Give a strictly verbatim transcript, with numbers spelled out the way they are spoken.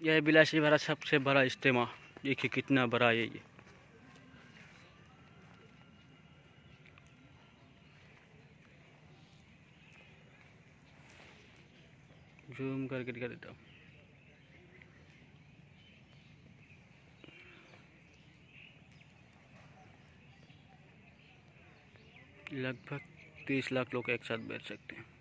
यह बिलासी भरा सबसे बड़ा इज्तिमा, देखिए कितना बड़ा है ये। जूम करके दिखा देता हूँ। लगभग तीस लाख लोग एक साथ बैठ सकते हैं।